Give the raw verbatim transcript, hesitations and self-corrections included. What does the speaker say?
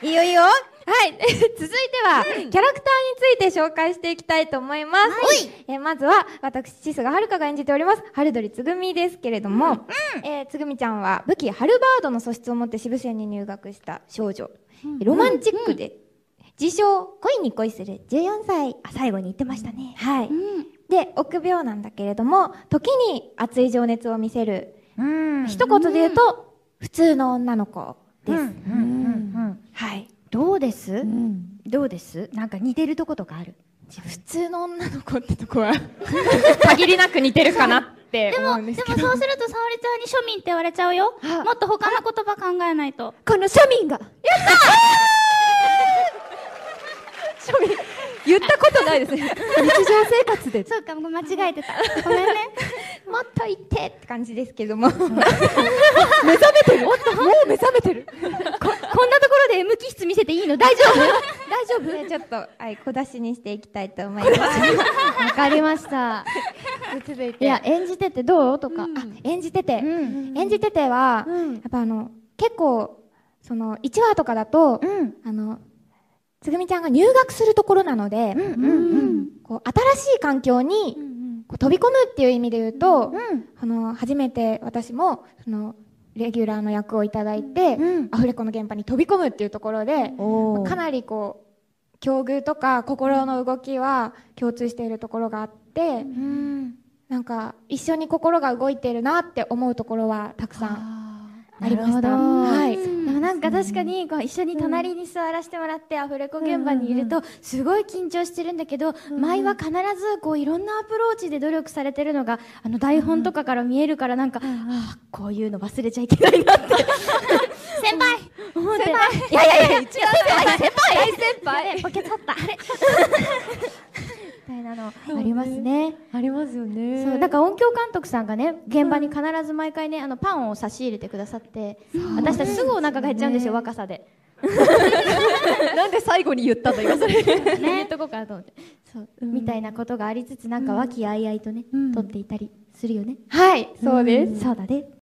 いいよいいよ。はい、続いては、うん、キャラクターについて紹介していきたいと思います。はい、えー、まずは私千須賀はるかが演じております春鳥つぐみですけれども、うんうん、えー、つぐみちゃんは武器ハルバードの素質を持って渋谷に入学した少女、うん、ロマンチックで、うんうん、自称恋に恋するじゅうよんさい。あ、最後に言ってましたね。はい、うん、で臆病なんだけれども時に熱い情熱を見せる、うん、一言で言うと、うん、普通の女の子です。はい。どうです、うん、どうです、なんか似てるとことかある？普通の女の子ってとこは限りなく似てるかなって思うんですけど。 でも、でもそうすると沙織ちゃんに庶民って言われちゃうよ。もっと他の言葉考えないと。 この庶民がやったー庶民言ったことないですね。日常生活で。 そうか、もう間違えてた。ごめんね。 もっと言ってって感じですけども。目覚めてる。もう目覚めてる。こ、こんなところで M 気質見せていいの？大丈夫？大丈夫？ちょっと、はい、小出しにしていきたいと思います。わかりました。続いて。いや、演じててどうとか。あ、演じてて。演じてては、やっぱあの、結構、その、いちわとかだと、あの、つぐみちゃんが入学するところなので、こう新しい環境にこう飛び込むっていう意味で言うと、うん、あの初めて私もそのレギュラーの役をいただいて、うん、アフレコの現場に飛び込むっていうところで、まあ、かなりこう境遇とか心の動きは共通しているところがあって、うん、なんか一緒に心が動いているなって思うところはたくさんありました。はい。でもなんか確かにこう一緒に隣に座らせてもらってアフレコ現場にいるとすごい緊張してるんだけど、舞は必ずこういろんなアプローチで努力されてるのがあの台本とかから見えるからなんか、はあ、こういうの忘れちゃいけないなって先輩思って、いやいやいや、一番先輩先輩先輩ポケ取ったあれみたいなのありますね。 ありますよね。 そう、だから音響監督さんがね、現場に必ず毎回ね、あのパンを差し入れてくださって、私たちすぐお腹が減っちゃうんですよ、若さで。 なんで最後に言ったんだ今それ。 言っとこうかなと思って。そう、みたいなことがありつつ、なんか和気あいあいとね、撮っていたりするよね。はい、そうです。そうだね。